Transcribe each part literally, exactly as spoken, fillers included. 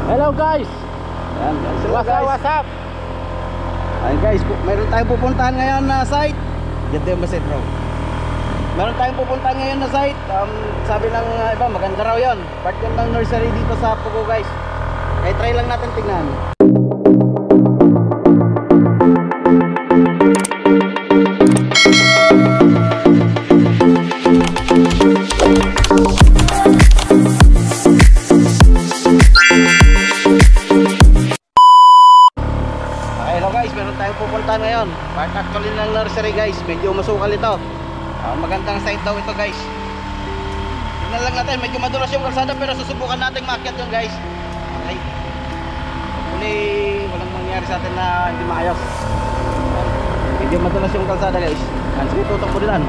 Hello guys. Ayan, sila What's up, guys. what's up? Ayan guys, mayroon tayong pupuntahan ngayon na site. Ganda yung basit bro. Meron tayong pupuntahan ngayon na site. um, Sabi ng uh, iba, maganda raw yun. Part yun ng nursery dito sa Pugo guys. Kaya try lang natin tingnan. Pupuntahan ngayon, part actually ng nursery guys. Medyo masukal ito. uh, Magandang site daw ito guys. Tignan lang natin, medyo madulas yung kalsada, pero susubukan natin maakyat yun guys. Okay, hopefully walang mangyari sa atin na hindi maayos. Medyo madulas yung kalsada guys. Yan, sige, tutok mo din.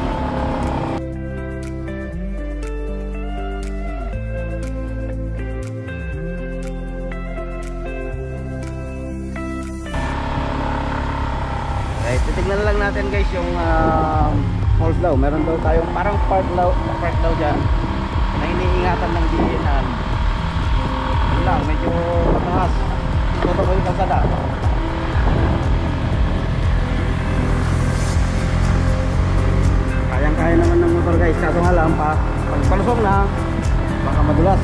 Titignan lang natin guys yung uh, falls daw. Meron daw tayong parang park daw, park daw dyan na iniingatan ng D N R. Yun lang, medyo mataas. Ito ko yung kalsada. Kayang kaya naman ng motor guys. Kaso nga lang pa, pag palusong na baka madulas.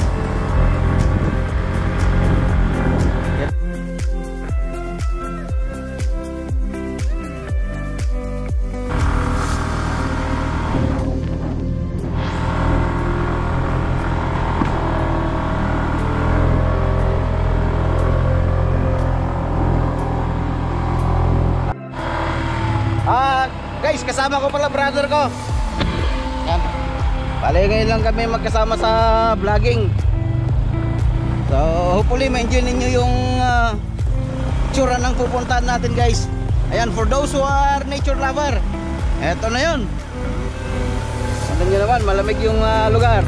Guys, kasama ko pala brother ko. Yan. Bale ngayon lang kami magkasama sa vlogging. So hopefully ma-enjoy ninyo yung uh, tsura ng pupuntahan natin guys. Ayan, for those who are nature lover, eto na yun. Alam nyo naman, malamig yung uh, lugar.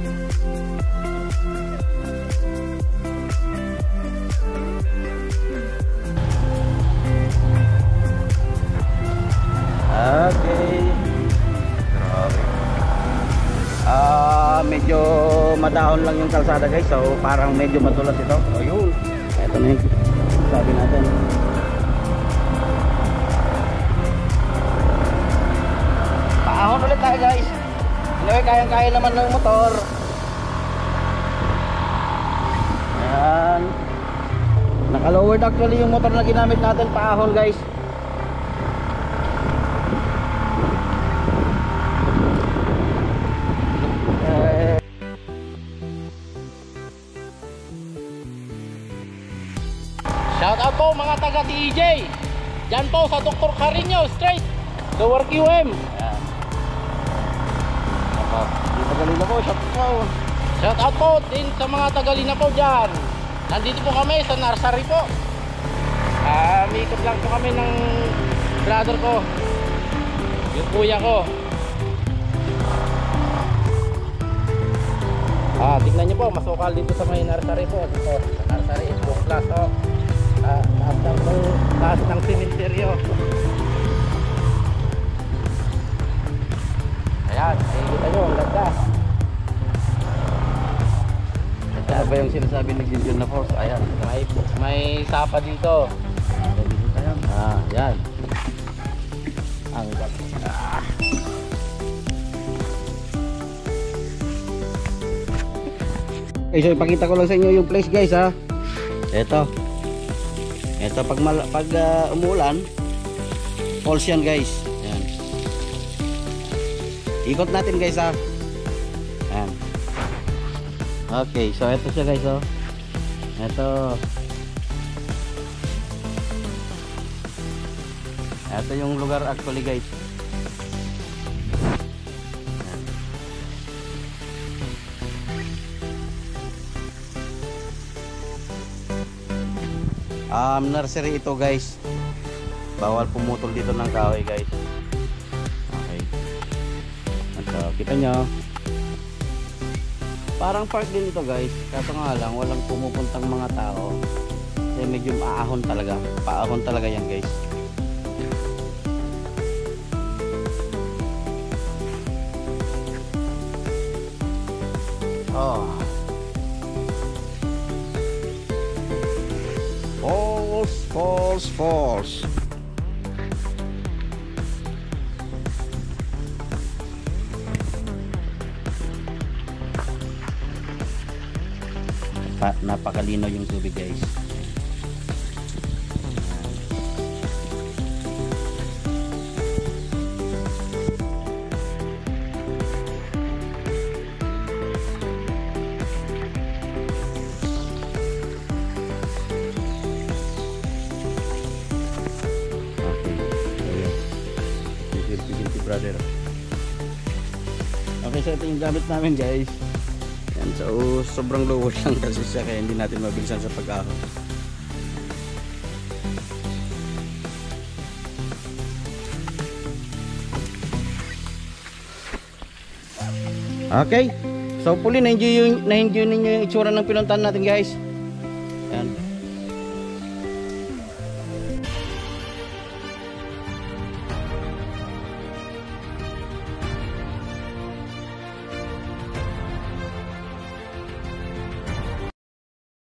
Okay. Grabe. Ah, medyo madahon lang yung kalsada guys. So parang medyo madulas ito. Ayun. Ito na yung sabi natin. Paahon ulit tayo guys. Anyway, kayang-kaya naman ng motor. Ayan. Naka-lowered actually yung motor na ginamit natin, paahon guys. Shout out po mga taga T E J. Diyan po sa Doctor Carino Street, Lower Q M. Ayan. Dito Galina po, shout out po. Shout out po din sa mga tagalina po dyan. Nandito po kami sa nursery po. Ah, uh, mikot lang po kami ng brother ko, yung kuya ko. Ah, tignan niyo po, masukal dito sa may nursery po. Dito sa nursery, Xbox Plus oh. Ah, taas ng, taas ng simenteryo. Ayan, nakikita nyo, ang ganda. Ano ba yung sinasabi ni Gideon na force? Ayan, May, may sapa dito. Ah, yan. Ang ganda. Ah. Okay, so ipakita ko lang sa inyo yung place guys ha. Ito. Ito pag mal pag uh, umulan, falls yan guys. Ayan. Ikot natin guys ha. Ayan. Okay, so ito siya guys oh. Ito. Ito yung lugar actually guys. Um, nursery ito guys. Bawal pumutol dito ng kahoy guys. Okay. At uh, kita nyo, parang park din ito guys. Kaso nga lang walang pumupuntang mga tao. Kasi medyo maahon talaga. Paahon talaga yan guys. Oh. Falls, falls. Pa, napakalinaw yung tubig, guys. Brother. Okay, so ito yung gamit namin, guys. Yan, so sobrang lower lang kasi siya kaya hindi natin mabilisan sa pag-ahon. Okay. So hopefully na-enjoy yung na-enjoy ninyo yung itsura ng pinuntahan natin, guys. Yan.